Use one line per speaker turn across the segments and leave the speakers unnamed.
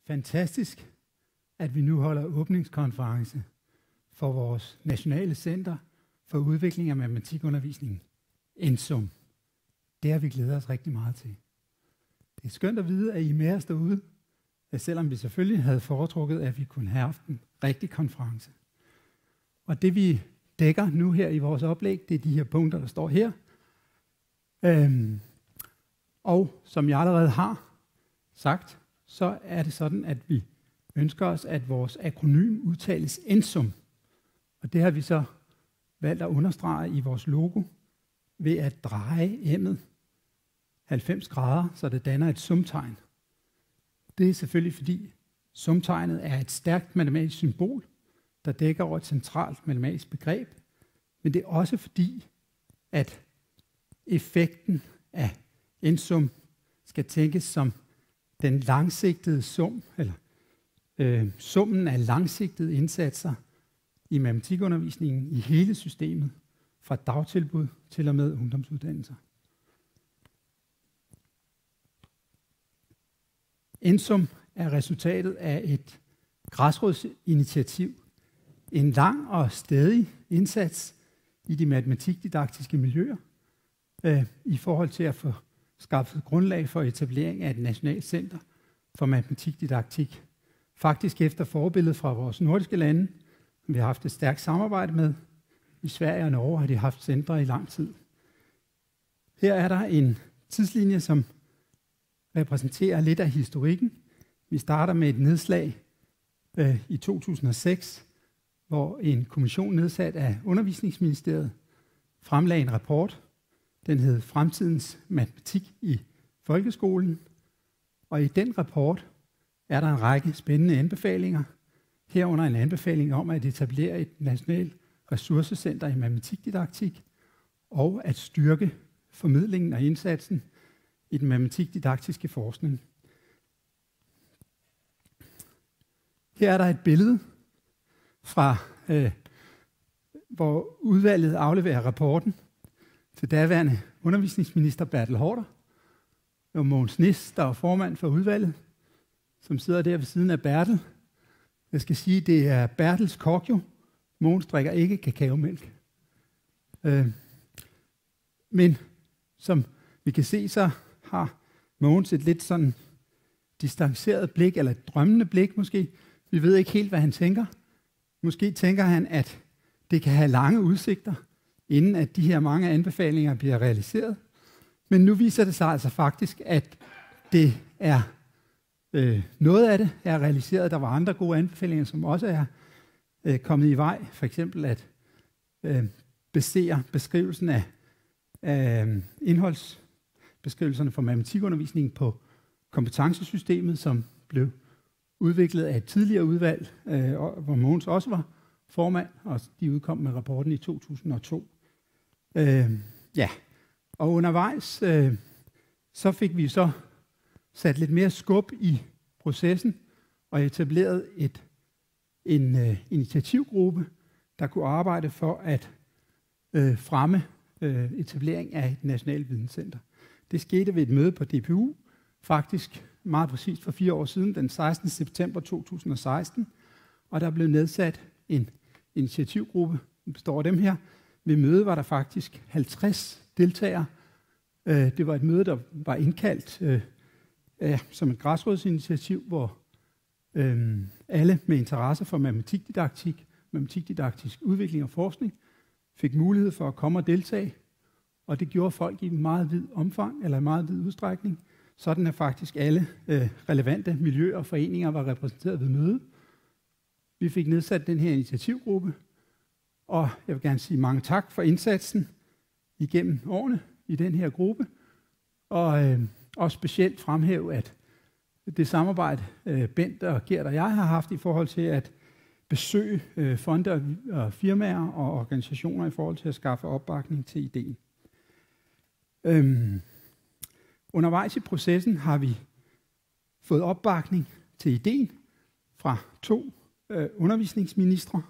fantastisk, at vi nu holder åbningskonference for vores nationale center for udvikling af matematikundervisningen, ENSUM. Det har vi glædet os rigtig meget til. Det er skønt at vide, at I er med os derude, selvom vi selvfølgelig havde foretrukket, at vi kunne have haft en rigtig konference. Og det vi dækker nu her i vores oplæg, det er de her punkter, der står her. Og som jeg allerede har sagt, så er det sådan, at vi ønsker os, at vores akronym udtales ENSUM. Og det har vi så valgt at understrege i vores logo ved at dreje M'et 90 grader, så det danner et sumtegn. Det er selvfølgelig fordi sumtegnet er et stærkt matematisk symbol, der dækker over et centralt matematisk begreb, men det er også fordi, at effekten af ENSUM skal tænkes som den langsigtede sum, eller summen af langsigtede indsatser i matematikundervisningen i hele systemet, fra dagtilbud til og med ungdomsuddannelser. ENSUM er resultatet af et græsrodsinitiativ, en lang og stædig indsats i de matematikdidaktiske miljøer i forhold til at få skaffet grundlag for etablering af et nationalt center for matematikdidaktik. Faktisk efter forbillede fra vores nordiske lande, som vi har haft et stærkt samarbejde med. I Sverige og Norge har de haft centre i lang tid. Her er der en tidslinje, som repræsenterer lidt af historikken. Vi starter med et nedslag i 2006, hvor en kommission nedsat af Undervisningsministeriet fremlagde en rapport. Den hed Fremtidens matematik i folkeskolen. Og i den rapport er der en række spændende anbefalinger. Herunder en anbefaling om at etablere et nationalt ressourcecenter i matematikdidaktik og at styrke formidlingen og indsatsen i den matematikdidaktiske forskning. Her er der et billede fra, hvor udvalget afleverer rapporten til daværende undervisningsminister Bertel Haarder. Det var Mogens Nis, der var formand for udvalget, som sidder der ved siden af Bertel. Jeg skal sige, at det er Bertels kok jo. Mogens drikker ikke kakaomælk. Men som vi kan se, så har Mogens et lidt sådan distanceret blik, eller et drømmende blik måske. Vi ved ikke helt, hvad han tænker. Måske tænker han, at det kan have lange udsigter, inden at de her mange anbefalinger bliver realiseret. Men nu viser det sig altså faktisk, at det er noget af det er realiseret. Der var andre gode anbefalinger, som også er kommet i vej. For eksempel at basere beskrivelsen af indholdsbeskrivelserne for matematikundervisningen på kompetencesystemet, som blev udviklet af et tidligere udvalg, hvor Mogens også var formand, og de udkom med rapporten i 2002. Og undervejs så fik vi så sat lidt mere skub i processen og etableret en initiativgruppe, der kunne arbejde for at fremme etablering af et nationalt videnscenter. Det skete ved et møde på DPU, faktisk meget præcist for 4 år siden, den 16. september 2016, og der blev nedsat en initiativgruppe, der består af dem her. Ved mødet var der faktisk 50 deltagere. Det var et møde, der var indkaldt som et græsrodsinitiativ, hvor alle med interesse for matematikdidaktik, matematikdidaktisk udvikling og forskning, fik mulighed for at komme og deltage, og det gjorde folk i meget vid omfang, eller i meget vid udstrækning. Sådan er faktisk alle relevante miljøer og foreninger var repræsenteret ved mødet. Vi fik nedsat den her initiativgruppe, og jeg vil gerne sige mange tak for indsatsen igennem årene i den her gruppe, og også specielt fremhæve, at det samarbejde, Bent og Gert og jeg har haft i forhold til at besøge fonde og firmaer og organisationer i forhold til at skaffe opbakning til ideen. Undervejs i processen har vi fået opbakning til ideen fra 2 undervisningsministre,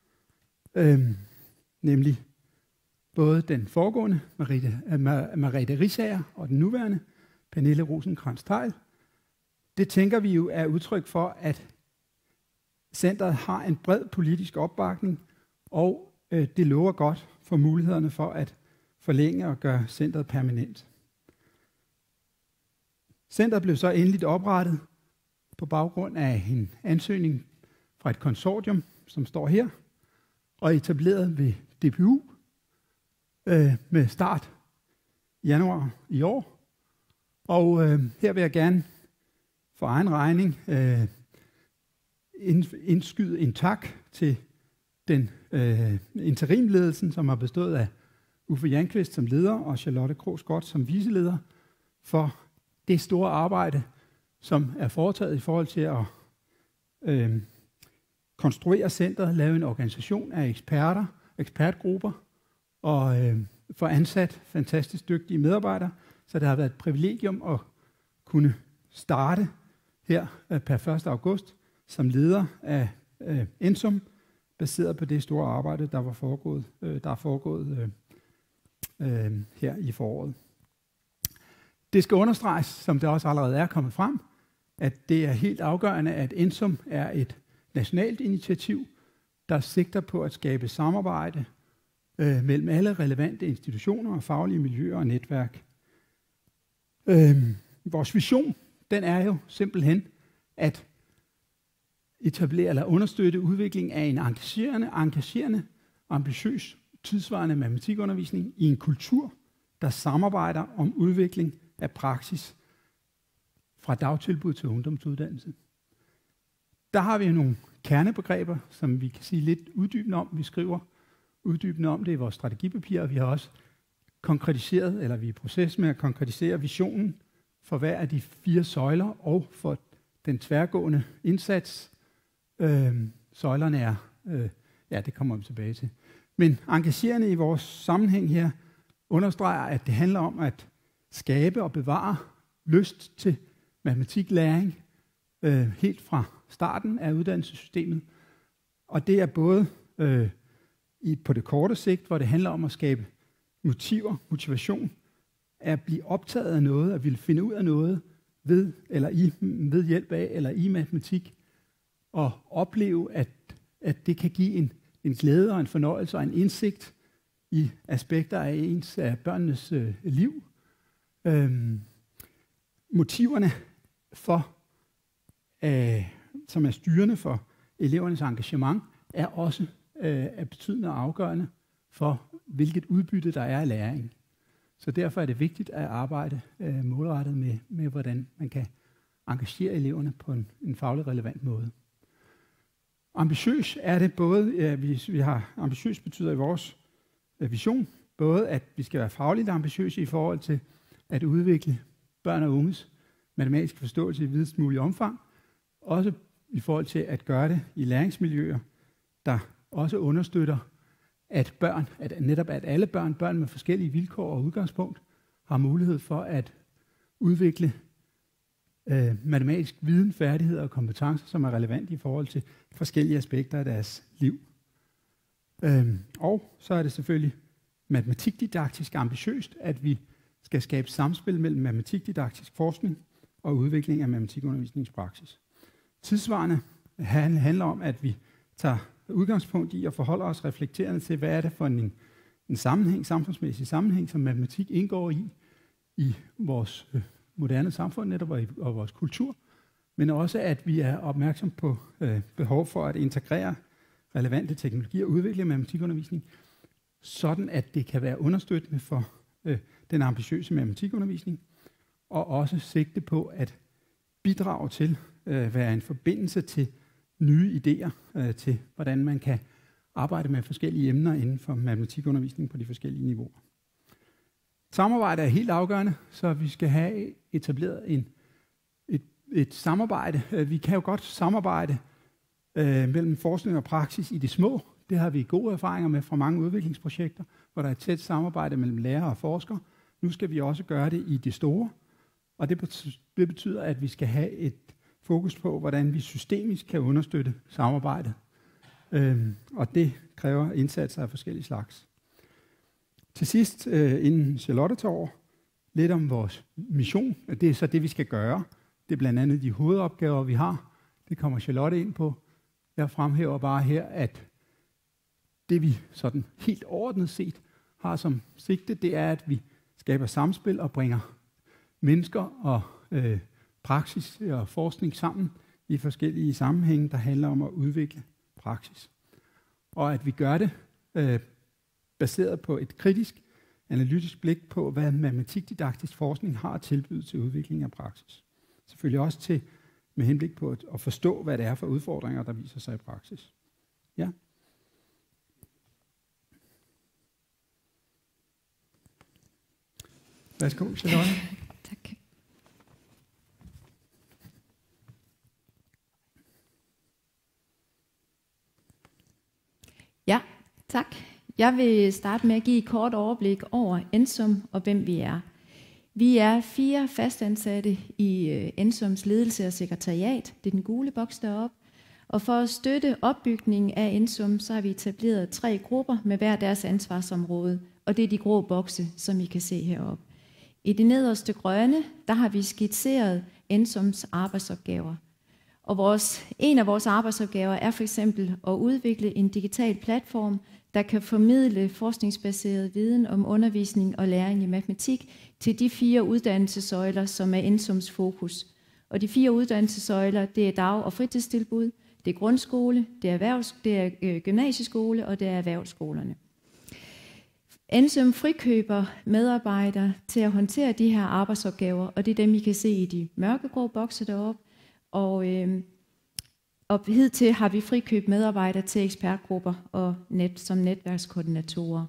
nemlig både den foregående, Merete Riisager, og den nuværende, Pernille Rosenkrantz-Theil. det tænker vi jo er udtryk for, at centret har en bred politisk opbakning, og det lover godt for mulighederne for at forlænge og gøre centret permanent. Centret blev så endeligt oprettet på baggrund af en ansøgning fra et konsortium, som står her, og etableret ved DPU med start i januar i år. Og her vil jeg gerne for egen regning indskyde en tak til den interimledelsen, som har bestået af Uffe Janqvist som leder og Charlotte Krogsgaard som viceleder, for det store arbejde, som er foretaget i forhold til at konstruere centret, lave en organisation af eksperter, ekspertgrupper og få ansat fantastisk dygtige medarbejdere. Så det har været et privilegium at kunne starte her per 1. august som leder af Ensum, baseret på det store arbejde, der er foregået her i foråret. Det skal understreges, som det også allerede er kommet frem, at det er helt afgørende, at Ensum er et nationalt initiativ, der sigter på at skabe samarbejde mellem alle relevante institutioner og faglige miljøer og netværk. Vores vision, den er jo simpelthen at etablere eller understøtte udviklingen af en engagerende, ambitiøs, tidsvarende matematikundervisning i en kultur, der samarbejder om udvikling af praksis fra dagtilbud til ungdomsuddannelse. Der har vi jo nogle kernebegreber, som vi kan sige lidt uddybende om. Vi skriver uddybende om det i vores strategipapir, og vi har også konkretiseret, eller vi er i proces med at konkretisere visionen for hver af de 4 søjler og for den tværgående indsats. Søjlerne er, det kommer vi tilbage til. Men engagerende i vores sammenhæng her understreger, at det handler om at skabe og bevare lyst til matematiklæring helt fra starten af uddannelsessystemet. Og det er både på det korte sigt, hvor det handler om at skabe motivation, at blive optaget af noget, at ville finde ud af noget ved hjælp af eller i matematik, og opleve, at det kan give en glæde og en fornøjelse og en indsigt i aspekter af børnenes liv. Motiverne som er styrende for elevernes engagement, er også af betydende og afgørende for, hvilket udbytte der er af læring. Så derfor er det vigtigt at arbejde målrettet med, hvordan man kan engagere eleverne på en faglig relevant måde. Ambitiøs er det både, vi har ambitiøs betyder i vores vision, både at vi skal være fagligt ambitiøse i forhold til at udvikle børn og unges matematiske forståelse i videst mulig omfang, også i forhold til at gøre det i læringsmiljøer, der også understøtter, at alle børn med forskellige vilkår og udgangspunkt, har mulighed for at udvikle matematisk viden, færdigheder og kompetencer, som er relevante i forhold til forskellige aspekter af deres liv. Og så er det selvfølgelig matematikdidaktisk ambitiøst, at vi skal skabe samspil mellem matematikdidaktisk forskning og udvikling af matematikundervisningspraksis. Tidsvarende handler om, at vi tager udgangspunkt i at forholde os reflekterende til, hvad er det for en sammenhæng, samfundsmæssig sammenhæng, som matematik indgår i vores moderne samfund netop og vores kultur, men også at vi er opmærksom på behov for at integrere relevante teknologier og udvikle matematikundervisning, sådan at det kan være understøttende for den ambitiøse matematikundervisning, og også sigte på at bidrage til at være en forbindelse til nye idéer til, hvordan man kan arbejde med forskellige emner inden for matematikundervisning på de forskellige niveauer. Samarbejde er helt afgørende, så vi skal have etableret et samarbejde. Vi kan jo godt samarbejde mellem forskning og praksis i det små. Det har vi gode erfaringer med fra mange udviklingsprojekter, hvor der er et tæt samarbejde mellem lærere og forskere. Nu skal vi også gøre det i det store, og det betyder, at vi skal have et fokus på, hvordan vi systemisk kan understøtte samarbejdet. Og det kræver indsatser af forskellige slags. Til sidst, inden Charlotte tager over, lidt om vores mission. Det er så det, vi skal gøre. Det er blandt andet de hovedopgaver, vi har. Det kommer Charlotte ind på. Jeg fremhæver bare her, at det vi sådan helt overordnet set har som sigte, det er, at vi skaber samspil og bringer mennesker og praksis og forskning sammen i forskellige sammenhænge, der handler om at udvikle praksis. Og at vi gør det baseret på et kritisk, analytisk blik på, hvad matematikdidaktisk forskning har at tilbyde til udvikling af praksis. Selvfølgelig også med henblik på at forstå, hvad det er for udfordringer, der viser sig i praksis. Ja. Værsgo, Charlotte.
Tak. Ja, tak. Jeg vil starte med at give et kort overblik over Ensum og hvem vi er. Vi er 4 fastansatte i Ensums ledelse og sekretariat. Det er den gule boks deroppe. Og for at støtte opbygningen af Ensum, så har vi etableret 3 grupper med hver deres ansvarsområde. Og det er de grå bokse, som I kan se heroppe. I det nederste grønne, der har vi skitseret Ensums arbejdsopgaver. Og en af vores arbejdsopgaver er for eksempel at udvikle en digital platform, der kan formidle forskningsbaseret viden om undervisning og læring i matematik til de 4 uddannelsessøjler, som er Ensums fokus. Og de 4 uddannelsessøjler, det er dag- og fritidstilbud, det er grundskole, det er gymnasieskole og det er erhvervsskolerne. Ensum frikøber medarbejdere til at håndtere de her arbejdsopgaver, og det er dem, I kan se i de mørkegrå bokse deroppe. Og hidtil har vi frikøbt medarbejdere til ekspertgrupper og som netværkskoordinatorer.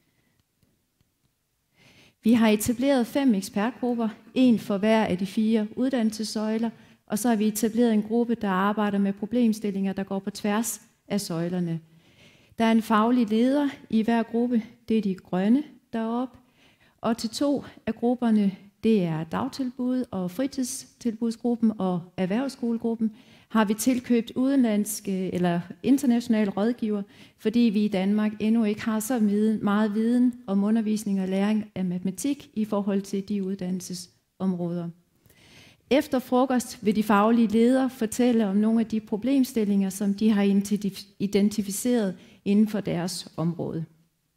Vi har etableret 5 ekspertgrupper, en for hver af de 4 uddannelsessøjler, og så har vi etableret en gruppe, der arbejder med problemstillinger, der går på tværs af søjlerne. Der er en faglig leder i hver gruppe, det er de grønne deroppe, og til 2 af grupperne, det er dagtilbud og fritidstilbudsgruppen og erhvervsskolegruppen, har vi tilkøbt udenlandske eller internationale rådgiver, fordi vi i Danmark endnu ikke har så meget viden om undervisning og læring af matematik i forhold til de uddannelsesområder. Efter frokost vil de faglige ledere fortælle om nogle af de problemstillinger, som de har identificeret inden for deres område.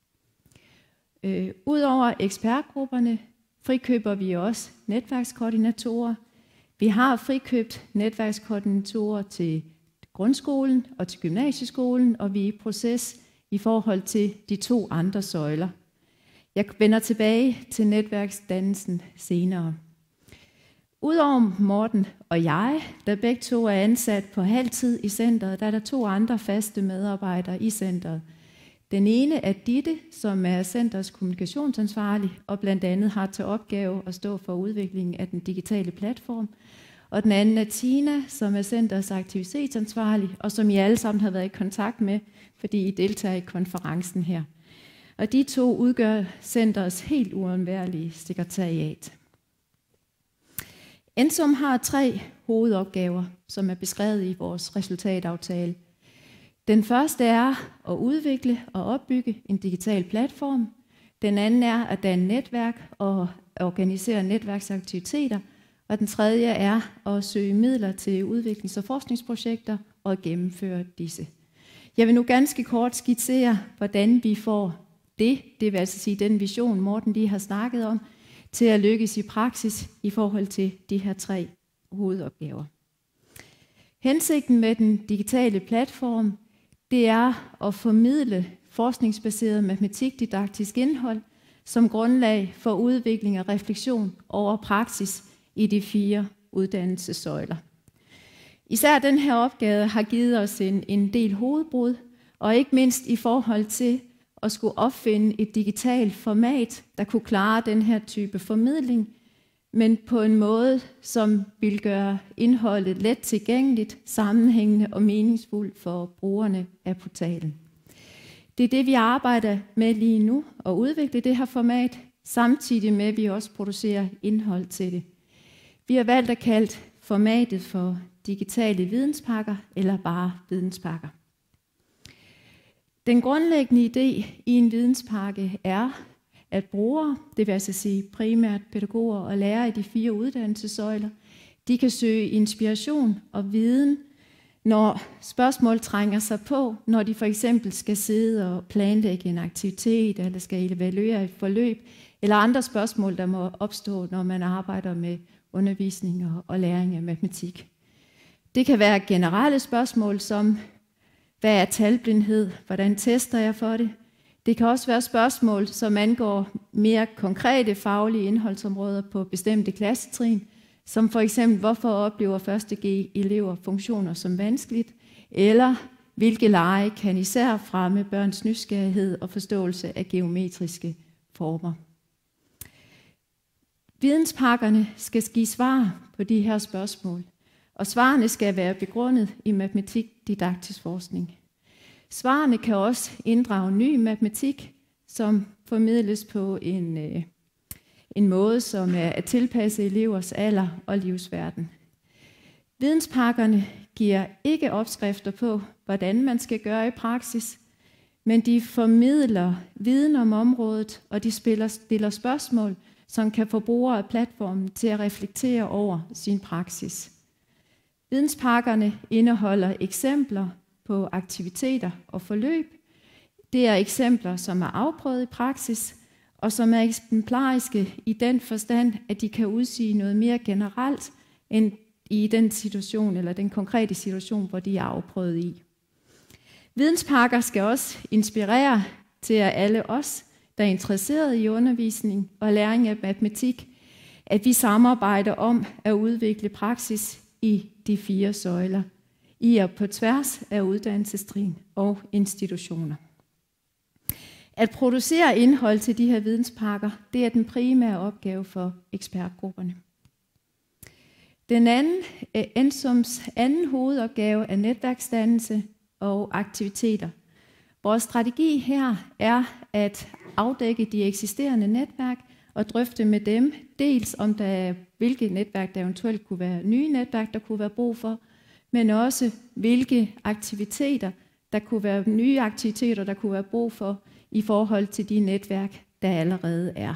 Udover ekspertgrupperne frikøber vi også netværkskoordinatorer. Vi har frikøbt netværkskoordinatorer til grundskolen og til gymnasieskolen, og vi er i proces i forhold til de 2 andre søjler. Jeg vender tilbage til netværksdannelsen senere. Udover Morten og jeg, der begge 2 er ansat på halvtid i centret, der er der 2 andre faste medarbejdere i centret. Den ene er Ditte, som er centrets kommunikationsansvarlig, og blandt andet har til opgave at stå for udviklingen af den digitale platform. Og den anden er Tina, som er centrets aktivitetsansvarlig, og som I alle sammen har været i kontakt med, fordi I deltager i konferencen her. Og de 2 udgør centrets helt uundværlige sekretariat. Ensum har 3 hovedopgaver, som er beskrevet i vores resultataftale. Den første er at udvikle og opbygge en digital platform. Den anden er at danne netværk og organisere netværksaktiviteter. Og den tredje er at søge midler til udviklings- og forskningsprojekter og gennemføre disse. Jeg vil nu ganske kort skitsere, hvordan vi får det vil altså sige den vision, Morten lige har snakket om, til at lykkes i praksis i forhold til de her 3 hovedopgaver. Hensigten med den digitale platform, det er at formidle forskningsbaseret matematikdidaktisk indhold som grundlag for udvikling og refleksion over praksis i de 4 uddannelsessøjler. Især den her opgave har givet os en del hovedbrud, og ikke mindst i forhold til at skulle opfinde et digitalt format, der kunne klare den her type formidling, men på en måde, som vil gøre indholdet let tilgængeligt, sammenhængende og meningsfuldt for brugerne af portalen. Det er det, vi arbejder med lige nu, at udvikle det her format, samtidig med, at vi også producerer indhold til det. Vi har valgt at kalde formatet for digitale videnspakker, eller bare videnspakker. Den grundlæggende idé i en videnspakke er, at brugere, det vil altså sige primært pædagoger og lærere i de 4 uddannelsessøjler, De kan søge inspiration og viden, når spørgsmål trænger sig på, når de for eksempel skal sidde og planlægge en aktivitet, eller skal evaluere et forløb, eller andre spørgsmål, der må opstå, når man arbejder med undervisning og læring af matematik. Det kan være generelle spørgsmål som, hvad er talblindhed? Hvordan tester jeg for det? Det kan også være spørgsmål, som angår mere konkrete faglige indholdsområder på bestemte klassetrin, som for eksempel, hvorfor oplever 1.G-elever funktioner som vanskeligt, eller hvilke lege kan især fremme børns nysgerrighed og forståelse af geometriske former. Videnspakkerne skal give svar på de her spørgsmål, og svarene skal være begrundet i matematik-didaktisk forskning. Svarene kan også inddrage ny matematik, som formidles på en måde, som er tilpasset elevers alder og livsverden. Videnspakkerne giver ikke opskrifter på, hvordan man skal gøre i praksis, men de formidler viden om området, og de stiller spørgsmål, som kan få brugere af platformen til at reflektere over sin praksis. Videnspakkerne indeholder eksempler på aktiviteter og forløb. Det er eksempler, som er afprøvet i praksis, og som er eksemplariske i den forstand, at de kan udsige noget mere generelt end i den situation eller den konkrete situation, hvor de er afprøvet i. Videnspakker skal også inspirere til at alle os, der er interesseret i undervisning og læring af matematik, at vi samarbejder om at udvikle praksis i de 4 søjler, i og på tværs af uddannelsestrin og institutioner. At producere indhold til de her videnspakker, det er den primære opgave for ekspertgrupperne. ENSUMs anden hovedopgave er netværksdannelse og aktiviteter. Vores strategi her er at afdække de eksisterende netværk og drøfte med dem, dels om der er, hvilke netværk der eventuelt kunne være nye netværk, der kunne være brug for, men også hvilke aktiviteter, der kunne være nye aktiviteter, der kunne være brug for i forhold til de netværk, der allerede er.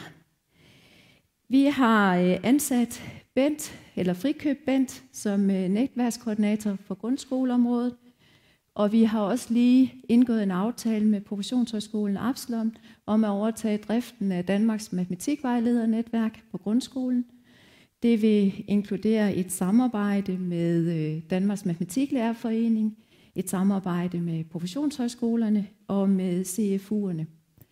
Vi har ansat Frikøb Bent som netværkskoordinator for grundskoleområdet, og vi har også lige indgået en aftale med Professionshøjskolen Absalon om at overtage driften af Danmarks matematikvejledernetværk på grundskolen. Det vil inkludere et samarbejde med Danmarks Matematiklærerforening, et samarbejde med professionshøjskolerne og med CFU'erne.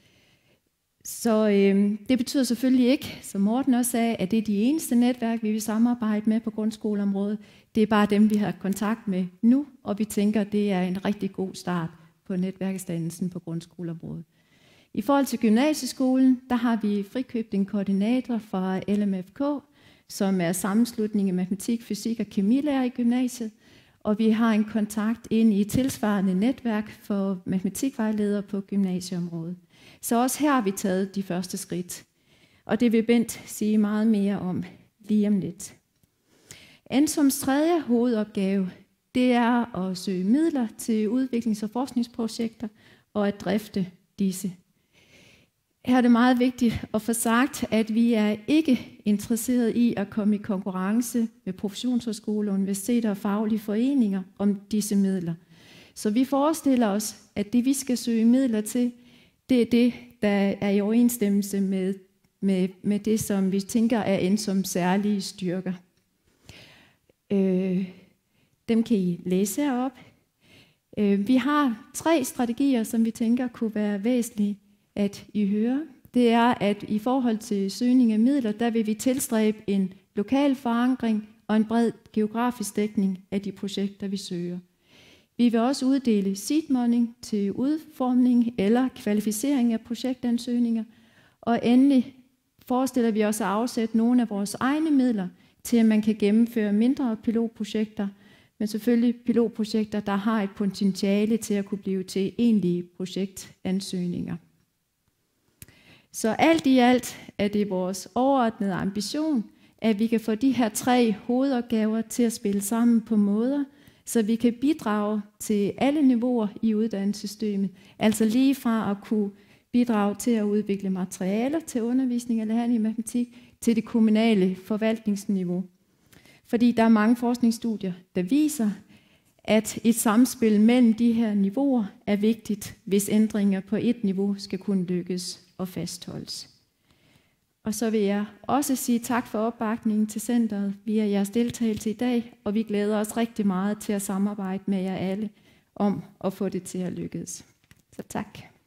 Så det betyder selvfølgelig ikke, som Morten også sagde, at det er de eneste netværk, vi vil samarbejde med på grundskoleområdet. Det er bare dem, vi har kontakt med nu, og vi tænker, at det er en rigtig god start på netværksdannelsen på grundskoleområdet. I forhold til gymnasieskolen, der har vi frikøbt en koordinator fra LMFK, som er sammenslutning af matematik, fysik og kemilærer i gymnasiet, og vi har en kontakt ind i et tilsvarende netværk for matematikvejledere på gymnasieområdet. Så også her har vi taget de første skridt, og det vil Bent sige meget mere om lige om lidt. ENSUMs tredje hovedopgave, det er at søge midler til udviklings- og forskningsprojekter og at drifte disse. Her er det meget vigtigt at få sagt, at vi er ikke interesseret i at komme i konkurrence med professionshøjskoler, universiteter og faglige foreninger om disse midler. Så vi forestiller os, at det vi skal søge midler til, det er det, der er i overensstemmelse med det, som vi tænker er ENSUMs særlige styrker. Dem kan I læse herop. Vi har 3 strategier, som vi tænker kunne være væsentlige at I hører. Det er, at i forhold til søgning af midler, der vil vi tilstræbe en lokal forankring og en bred geografisk dækning af de projekter, vi søger. Vi vil også uddele seed money til udformning eller kvalificering af projektansøgninger. Og endelig forestiller vi os at afsætte nogle af vores egne midler til, at man kan gennemføre mindre pilotprojekter, men selvfølgelig pilotprojekter, der har et potentiale til at kunne blive til egentlige projektansøgninger. Så alt i alt er det vores overordnede ambition, at vi kan få de her 3 hovedopgaver til at spille sammen på måder, så vi kan bidrage til alle niveauer i uddannelsessystemet. Altså lige fra at kunne bidrage til at udvikle materialer til undervisning og læring i matematik, til det kommunale forvaltningsniveau. Fordi der er mange forskningsstudier, der viser, at et samspil mellem de her niveauer er vigtigt, hvis ændringer på et niveau skal kunne lykkes og fastholdes. Og så vil jeg også sige tak for opbakningen til centret via jeres deltagelse i dag, og vi glæder os rigtig meget til at samarbejde med jer alle om at få det til at lykkes. Så tak.